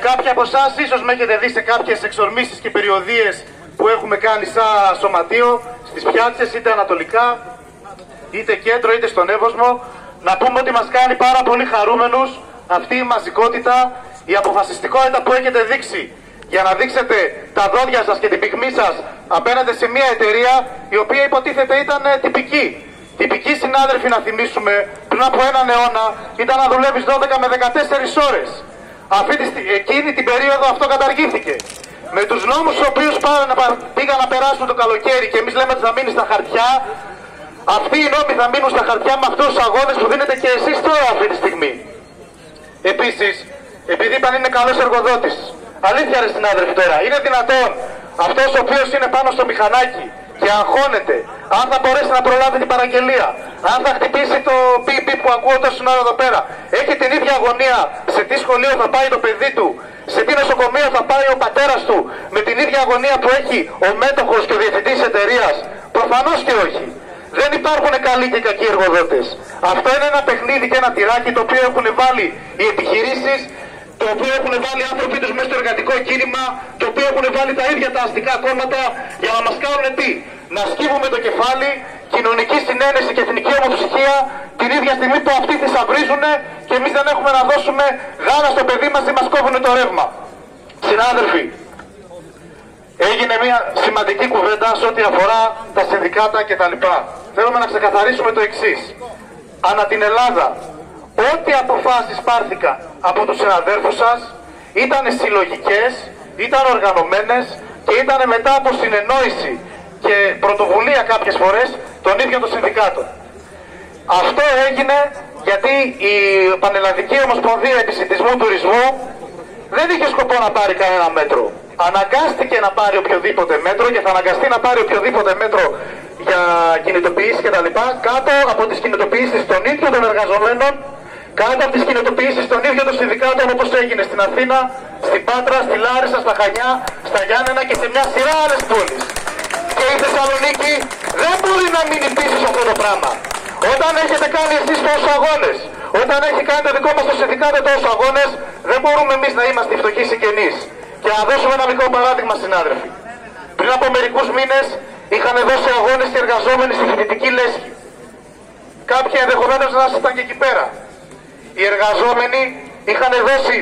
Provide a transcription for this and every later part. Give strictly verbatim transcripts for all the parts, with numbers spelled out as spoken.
Κάποιοι από εσάς ίσως με έχετε δει σε κάποιες εξορμήσεις και περιοδίες που έχουμε κάνει σαν σωματείο, στις πιάτσες, είτε ανατολικά, είτε κέντρο, είτε στον Εύωσμο. Να πούμε ότι μας κάνει πάρα πολύ χαρούμενους αυτή η μαζικότητα, η αποφασιστικότητα που έχετε δείξει για να δείξετε τα δόντια σας και την πυγμή σας απέναντι σε μια εταιρεία η οποία υποτίθεται ήταν τυπική. Τυπική, συνάδελφοι, να θυμίσουμε, πριν από έναν αιώνα ήταν να δουλεύεις δώδεκα με δεκατέσσερις ώρες. Αυτή τη, εκείνη την περίοδο αυτό καταργήθηκε. Με τους νόμους τους οποίους πήγαν να περάσουν το καλοκαίρι και εμείς λέμε ότι θα μείνει στα χαρτιά, αυτοί οι νόμοι θα μείνουν στα χαρτιά με αυτούς τους αγώνες που δίνετε και εσείς τώρα αυτή τη στιγμή. Επίσης, επειδή είπαν είναι καλός εργοδότης, αλήθεια ρε συνάδελφοι τώρα, είναι δυνατόν αυτός ο οποίος είναι πάνω στο μηχανάκι και αγχώνεται, αν θα μπορέσει να προλάβει την παραγγελία, αν θα χτυπήσει το πιπ που ακούω τόσο ώρα εδώ πέρα, έχει την ίδια αγωνία σε τι σχολείο θα πάει το παιδί του, σε τι νοσοκομείο θα πάει ο πατέρας του, με την ίδια αγωνία που έχει ο μέτοχος και ο διευθυντής εταιρείας? Προφανώς και όχι. Δεν υπάρχουν καλοί και κακοί εργοδότες. Αυτό είναι ένα παιχνίδι και ένα τυράκι το οποίο έχουν βάλει οι επιχειρήσεις, το οποίο έχουν βάλει οι άνθρωποι τους μέσα στο εργατικό κίνημα, το οποίο έχουν βάλει τα ίδια τα αστικά κόμματα για να μας κάνουν τι? Να σκύβουμε το κεφάλι, κοινωνική συνένεση και εθνική ομοψυχία την ίδια στιγμή που αυτοί θησαυρίζουν και εμείς δεν έχουμε να δώσουμε γάλα στο παιδί μας ή μας κόβουν το ρεύμα. Συνάδελφοι, έγινε μια σημαντική κουβέντα σε ό,τι αφορά τα συνδικάτα κτλ. Θέλουμε να ξεκαθαρίσουμε το εξής. Ανά την Ελλάδα, ό,τι αποφάσεις πάρθηκαν από τους συναδέλφους σας ήταν συλλογικές, ήταν οργανωμένες και ήταν μετά από συνεννόηση και πρωτοβουλία κάποιες φορές των ίδιων των συνδικάτων. Αυτό έγινε γιατί η Πανελλαδική Ομοσπονδία Επισιτισμού Τουρισμού δεν είχε σκοπό να πάρει κανένα μέτρο. Αναγκάστηκε να πάρει οποιοδήποτε μέτρο και θα αναγκαστεί να πάρει οποιοδήποτε μέτρο για κινητοποιήσεις κτλ. Κάτω από τις κινητοποιήσεις των ίδιων των εργαζομένων, κάτω από τις κινητοποιήσεις των ίδιων των συνδικάτων, όπως έγινε στην Αθήνα, στην Πάτρα, στη Λάρισα, στα Χανιά, στα Γιάννενα και σε μια σειρά άλλες πόλεις. Και η Θεσσαλονίκη δεν μπορεί να μείνει πίσω σε αυτό το πράγμα. Όταν έχετε κάνει εσείς τόσους αγώνες, όταν έχει κάνει το δικό μας το συνδικάτο τόσους αγώνες, δεν μπορούμε εμείς να είμαστε φτωχοί συγγενείς. Και να δώσουμε ένα μικρό παράδειγμα, συνάδελφοι. Πριν από μερικούς μήνες είχαν δώσει αγώνες οι εργαζόμενοι στη φοιτητική λέσχη. Κάποιοι ενδεχομένως να ήσασταν και εκεί πέρα. Οι εργαζόμενοι είχαν δώσει,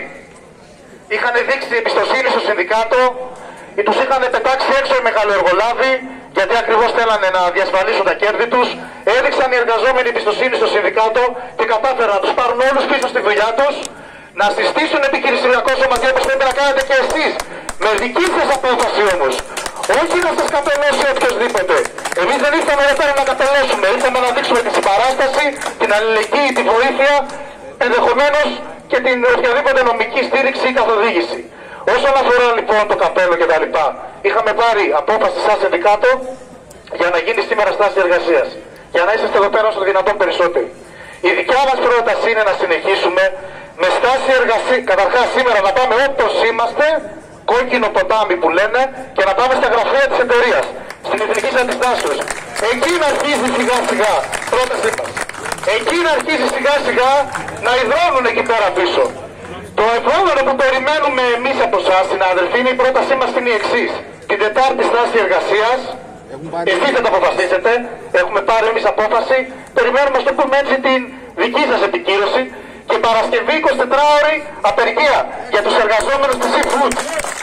είχαν δείξει εμπιστοσύνη στο συνδικάτο, τους είχαν πετάξει έξω οι μεγαλοεργολάβοι, γιατί ακριβώς θέλανε να διασφαλίσουν τα κέρδη τους. Έδειξαν οι εργαζόμενοι εμπιστοσύνη στο συνδικάτο και κατάφεραν να τους πάρουν όλους πίσω στη δουλειά τους, να συστήσουν επιχειρησιακό σωματείο όπως πρέπει να κάνετε και εσείς, με δική σας απόφαση όμως. Όχι να σας καπελώσει οποιοδήποτε. Εμείς δεν ήρθαμε εδώ πέρα να καπελώσουμε, ήρθαμε να δείξουμε τη συμπαράσταση, την αλληλεγγύη, τη βοήθεια, ενδεχομένως και την οποιαδήποτε νομική στήριξη ή καθοδήγηση. Όσον αφορά λοιπόν το καπέλο κτλ., είχαμε πάρει απόφαση σαν συνδικάτο για να γίνει σήμερα στάση εργασίας. Για να είσαστε εδώ πέρα όσο το δυνατόν περισσότεροι. Η δικιά μας πρόταση είναι να συνεχίσουμε με στάση εργασίας. Καταρχάς σήμερα να πάμε όπως είμαστε, κόκκινο ποτάμι που λένε, και να πάμε στα γραφεία της εταιρείας, στην εθνική αντιστάσεως. Εκεί να αρχίζει σιγά σιγά, πρότασή μας. Εκεί να αρχίζει σιγά σιγά να υδρώνουν εκεί πέρα πίσω. Το επόμενο που περιμένουμε εμείς από εσάς, συνάδελφοι, είναι η πρότασή μας είναι η εξής. Την Τετάρτη στάση εργασίας, εσείς θα το αποφασίσετε, έχουμε πάρει εμείς απόφαση, περιμένουμε στο πούμε έτσι την δική σας επικύρωση, και Παρασκευή εικοσιτετράωρη απεργία για τους εργαζόμενους της Seafood.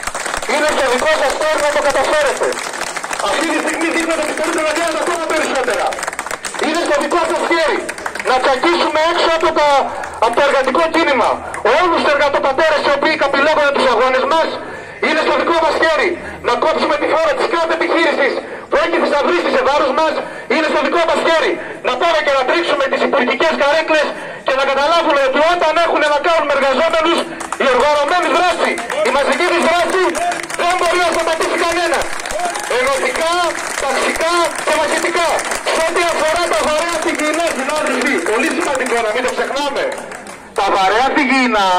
Είναι στο δικό σας χώρο να το καταφέρετε. Αυτή τη στιγμή δείχνετε ότι μπορείτε να κάνετε ακόμα περισσότερα. Είναι στο δικό σας χέρι να τσακίσουμε έξω από, τα, από το εργατικό κίνημα όλους τους εργατοπατέρες οι οποίοι καπηλεύονται τους αγώνες μας. Είναι στο δικό μας χέρι να κόψουμε τη φόρα της κάθε επιχείρησης που έχει θησαυρίσει σε βάρος μας. Είναι στο δικό μας χέρι να πάμε και να τρίξουμε τις υπουργικές καρέκλες και να καταλάβουν ότι όταν έχουν να κάνουν με εργαζόμενους, η οργανωμένη δράση, η μαζική της δράση δεν μπορεί να σταματήσει κανένα. Ενωτικά, ταξικά και μαχητικά. Σε ό,τι αφορά τα βαρέα θυγιεινά, συνάδελφοι, πολύ σημαντικό να μην το ξεχνάμε. Τα βαρέα θυγιεινά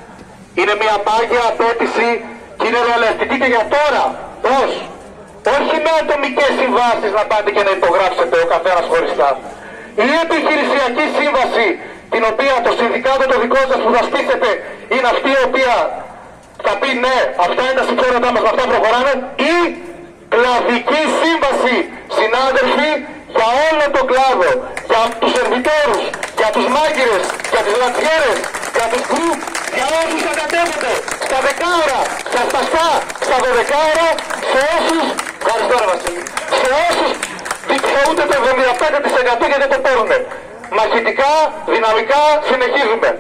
είναι μια πάγια απέτηση και είναι ρεαλιστική και για τώρα. Πώς? Όχι με ατομικές συμβάσεις να πάτε και να υπογράψετε ο καθένας χωριστά. Η επιχειρησιακή σύμβαση, την οποία το συνδικάτο το δικό σας που θα στήσετε είναι αυτή η οποία θα Ναι, αυτά είναι τα συμφέροντά μας, αυτά προχωράμε. Ή κλαδική σύμβαση, συνάδελφοι, για όλο τον κλάδο. Για τους σερβιτόρους, για τους μάγκυρες, για τις λατσιέρες, για τους γκρουπ, για όσους ανατεύονται στα δεκάωρα, στα σπαστά, στα δωδεκάωρα, σε όσους, ευχαριστώ ρε Βασίλη, σε όσους δικαιούνται το εβδομήντα πέντε τοις εκατό γιατί το παίρνουν. Μαχητικά, δυναμικά, συνεχίζουμε.